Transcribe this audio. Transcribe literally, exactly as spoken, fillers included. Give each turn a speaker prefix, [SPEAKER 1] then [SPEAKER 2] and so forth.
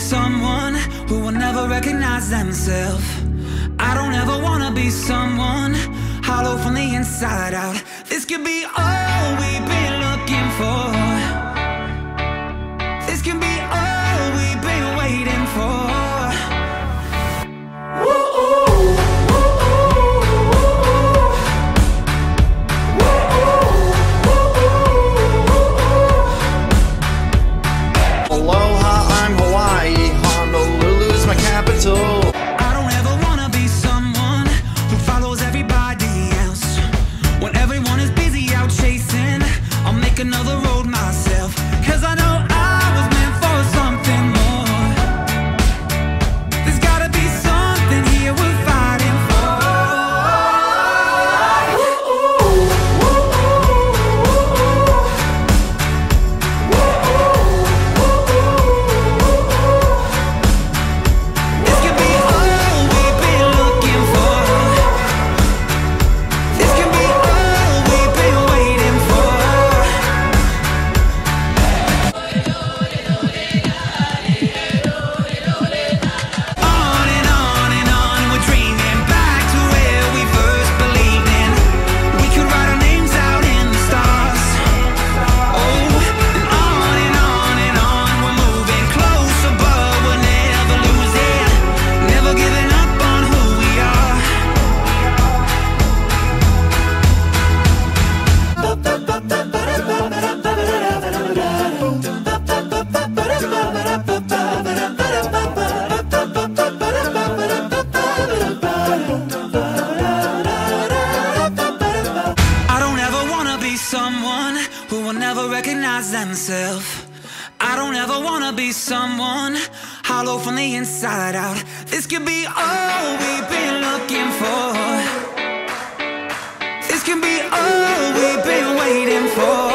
[SPEAKER 1] someone who will never recognize themselves. I don't ever wanna be someone hollow from the inside out. This could be all we've been looking for. This can be all we've been waiting for.
[SPEAKER 2] Aloha, I'm Hawaii. Honolulu's my capital.
[SPEAKER 1] I don't ever wanna be someone who follows everybody else. When everyone is busy out chasing, I'll make another road myself. Cause I know I was meant for something more. There's gotta be something here we're fighting for. This could be all we've been looking for. This can be all we've been waiting for. On and on and on, we're dreaming back to where we first believed in. We could write our names out in the stars. Oh, and on and on and on, we're moving closer, but we're never losing, never giving up on who we are. I don't ever wanna be someone who will never recognize themselves. I don't ever wanna be someone hollow from the inside out. This could be all we've been looking for. This can be all we've been waiting for.